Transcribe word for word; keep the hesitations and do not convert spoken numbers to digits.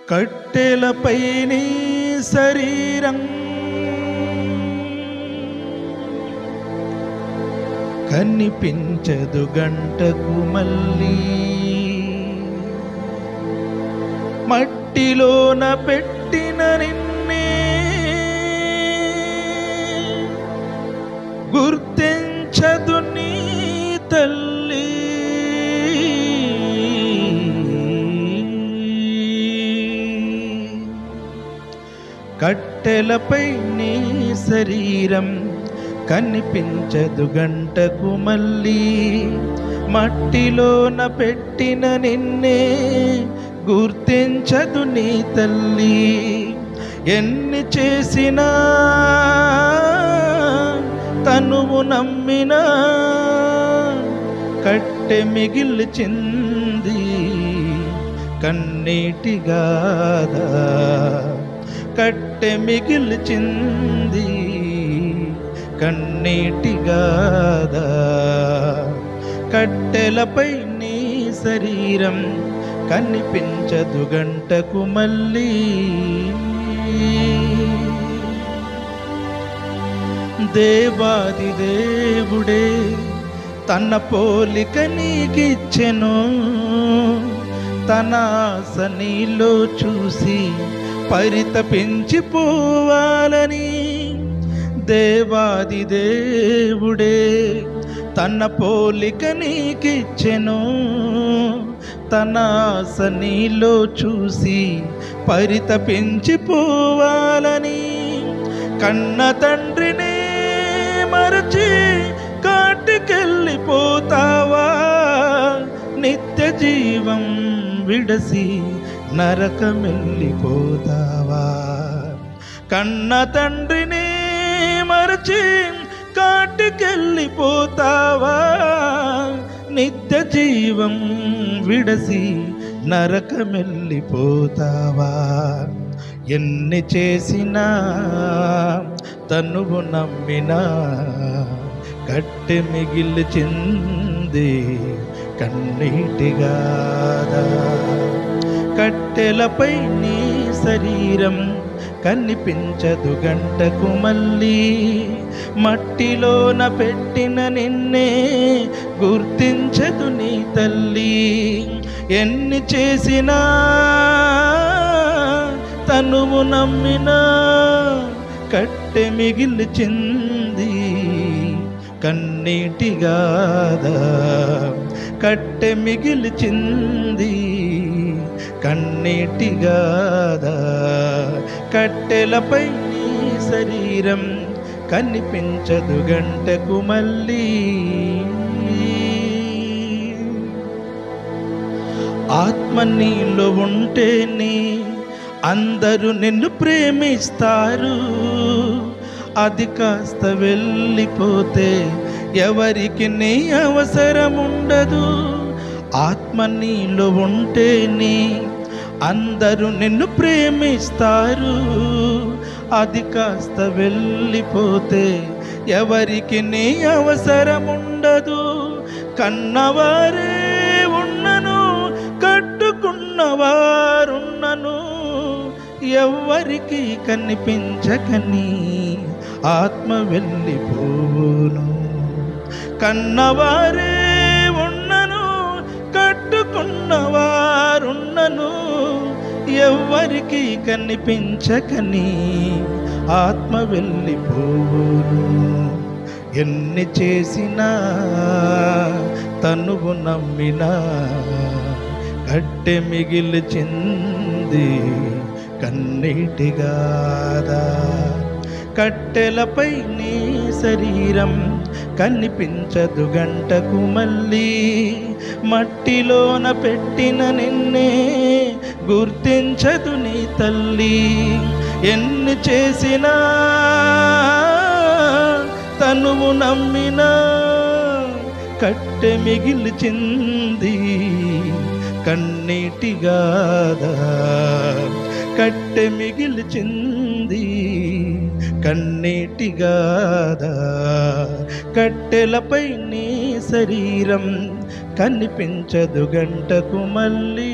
కట్టెలపై నీ శరీరం కనిపించదు గంటకు మళ్ళీ, మట్టిలోన పెట్టిన నిన్నే గుర్తించదు నీ తల్లి. కట్టెలపై నీ శరీరం కనిపించదు గంటకు మళ్ళీ, మట్టిలోన పెట్టిన నిన్నే గుర్తించదు నీ తల్లి. ఎన్ని చేసినా తనువు నమ్మినా కట్టె మిగిల్చింది కన్నీటిగాదా, కట్టె మిగిల్చింది కన్నీటిగాదా. కట్టెలపై నీ శరీరం కనిపించదు గంటకు మళ్ళీ, దేవాది దేవుడే తన పోలిక నీకిచ్చెను, తన ఆశ నీలో చూసి పరితపించిపోవాలని. దేవాది దేవుడే తన పోలిక నీకిచ్చెను, తన ఆశ నీలో చూసి పరితపించిపోవాలని. కన్న తండ్రిని మరచి కాటికెళ్ళిపోతావా, నిత్య జీవం విడసి నరకమెళ్ళిపోతావా. కన్న తండ్రిని మరచి కాటికెళ్ళిపోతావా, నిత్య జీవం విడసి నరకమెళ్ళిపోతావా. ఎన్ని చేసినా తనువు నమ్మినా కట్టె మిగిల్చింది కన్నీటిగాదా. కట్టెలపై నీ శరీరం కనిపించదు గంటకు మళ్ళీ, మట్టిలోన పెట్టిన నిన్నే గుర్తించదు నీ తల్లి. ఎన్ని చేసినా తనువు నమ్మినా కట్టె మిగిల్చింది కన్నీటిగాదా, కట్టె మిగిల్చింది కన్నీటిగాదా. కట్టెలపై నీ శరీరం కనిపించదు గంటకు మళ్ళీ. ఆత్మ నీలో ఉంటేనే అందరూ నిన్ను ప్రేమిస్తారు, అది కాస్త వెళ్ళిపోతే ఎవరికి నీ అవసరం ఉండదు. ఆత్మ నీలో ఉంటేనే అందరూ నిన్ను ప్రేమిస్తారు, అది కాస్త వెళ్ళిపోతే ఎవరికి నీ అవసరం ఉండదు. కన్నవారే ఉన్నను కట్టుకున్నవారున్నను ఎవ్వరికి కనిపించకని ఆత్మ వెళ్ళిపోను. కన్నవారే ఉన్నను కట్టుకున్నవారున్నను ఎవ్వరికి కనిపించకని ఆత్మ వెళ్ళిపోను. ఎన్ని చేసినా తనువు నమ్మినా కట్టె మిగిల్చింది కన్నీటిగాదా. కట్టెలపై నీ శరీరం కనిపించదు గంటకు మళ్ళీ, మట్టిలోన పెట్టిన నిన్నే గుర్తించదు నీ తల్లి. ఎన్ని చేసినా తనువు నమ్మినా కట్టె మిగిల్చింది కన్నీటిగాదా, కట్టె మిగిల్చింది కన్నీటిగాదా. కట్టెలపై నీ శరీరం కనిపించదు గంటకు మళ్ళీ.